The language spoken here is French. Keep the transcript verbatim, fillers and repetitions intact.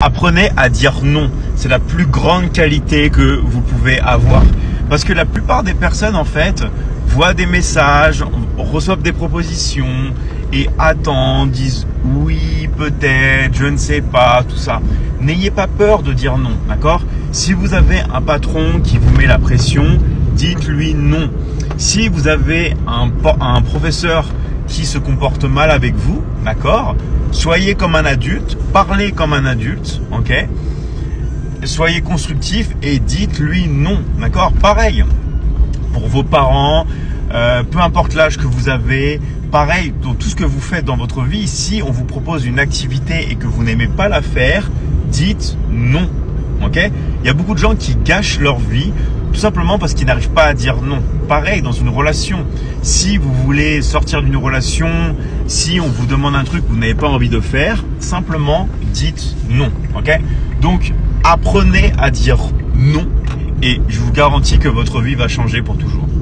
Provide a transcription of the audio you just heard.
Apprenez à dire non. C'est la plus grande qualité que vous pouvez avoir. Parce que la plupart des personnes, en fait, voient des messages, reçoivent des propositions et attendent, disent oui, peut-être, je ne sais pas, tout ça. N'ayez pas peur de dire non, d'accord? Si vous avez un patron qui vous met la pression, dites-lui non. Si vous avez un, un professeur qui se comporte mal avec vous, d'accord? Soyez comme un adulte, parlez comme un adulte, ok? Soyez constructif et dites-lui non, d'accord? Pareil, pour vos parents, euh, peu importe l'âge que vous avez, pareil, dans tout ce que vous faites dans votre vie, si on vous propose une activité et que vous n'aimez pas la faire, dites non, ok? Il y a beaucoup de gens qui gâchent leur vie tout simplement parce qu'ils n'arrivent pas à dire non. Pareil, dans une relation, si vous voulez sortir d'une relation, si on vous demande un truc que vous n'avez pas envie de faire, simplement dites non, ok? Donc, apprenez à dire non et je vous garantis que votre vie va changer pour toujours.